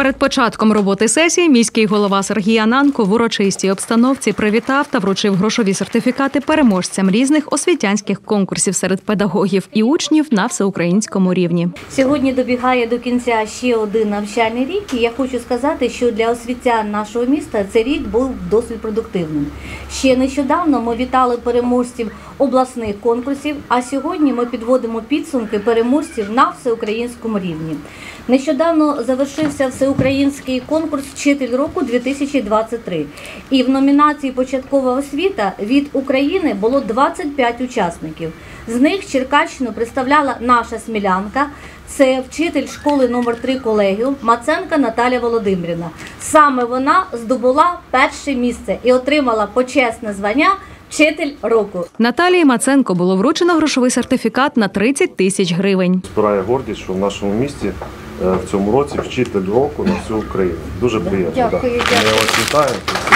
Перед початком роботи сесії міський голова Сергій Ананко в урочистій обстановці привітав та вручив грошові сертифікати переможцям різних освітянських конкурсів серед педагогів і учнів на всеукраїнському рівні. Сьогодні добігає до кінця ще один навчальний рік, і я хочу сказати, що для освітян нашого міста цей рік був досить продуктивним. Ще нещодавно ми вітали переможців обласних конкурсів, а сьогодні ми підводимо підсумки переможців на всеукраїнському рівні. Нещодавно завершився всеукраїнський конкурс «Вчитель року-2023». І в номінації «Початкова освіта» від України було 25 учасників. З них Черкащину представляла наша смілянка. Це вчитель школи номер 3 колегіум Маценка Наталія Володимирівна. Саме вона здобула перше місце і отримала почесне звання «Вчитель року». Наталії Маценко було вручено грошовий сертифікат на 30 тисяч гривень. Спирає гордість, що в нашому місті в цьому році вчитель року на всю Україну. Дуже приємно. Дякую. Ми вас вітаємо.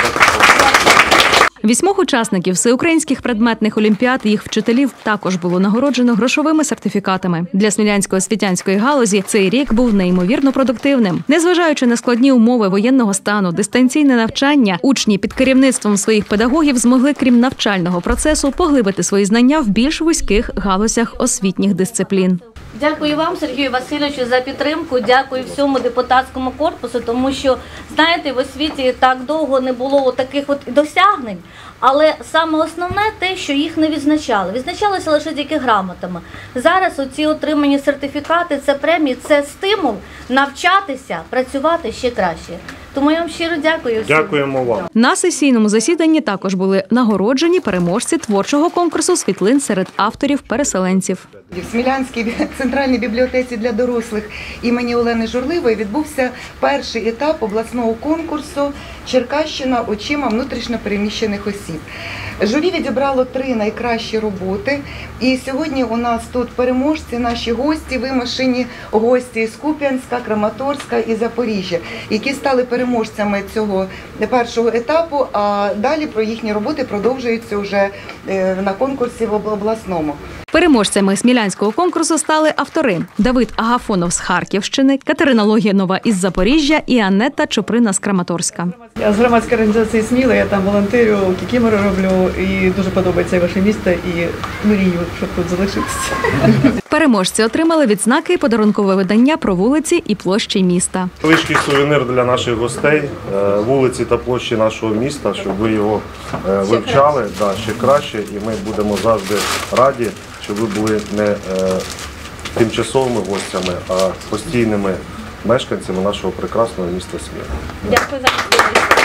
8 учасників всеукраїнських предметних олімпіад і їх вчителів також було нагороджено грошовими сертифікатами. Для смілянської освітянської галузі цей рік був неймовірно продуктивним. Незважаючи на складні умови воєнного стану, дистанційне навчання, учні під керівництвом своїх педагогів змогли, крім навчального процесу, поглибити свої знання в більш вузьких галузях освітніх дисциплін. Дякую вам, Сергію Васильовичу, за підтримку. Дякую всьому депутатському корпусу, тому що, знаєте, в освіті так довго не було таких досягнень, але саме основне те, що їх не відзначали. Відзначалося лише тільки грамотами. Зараз оці отримані сертифікати, це премії, це стимул навчатися, працювати ще краще. Тому я вам щиро дякую всім. Дякуємо вам. На сесійному засіданні також були нагороджені переможці творчого конкурсу світлин серед авторів-переселенців. В Смілянській центральній бібліотеці для дорослих імені Олени Журливої відбувся перший етап обласного конкурсу «Черкащина очима внутрішньо переміщених осіб». Журі відібрало 3 найкращі роботи, і сьогодні у нас тут переможці, наші гості, вимушені гості з Куп'янська, Краматорська і Запоріжжя, які стали переможцями цього першого етапу, а далі про їхні роботи продовжуються вже на конкурсі в обласному. Переможцями смілянського конкурсу стали автори Давид Агафонов з Харківщини, Катерина Логінова із Запоріжжя і Анетта Чуприна з Краматорська. Я з громадської організації «Сміла», я там волонтерю, кікімори роблю, і дуже подобається ваше місто, і мрію, щоб тут залишитися. Переможці отримали відзнаки і подарункове видання про вулиці і площі міста. Невеличкий сувенір для наших гостей, вулиці та площі нашого міста, щоб ви його вивчали ще краще, і ми будемо завжди раді, щоб ви були не тимчасовими гостями, а постійними мешканцями нашого прекрасного міста Сміла. Дякую за можливість.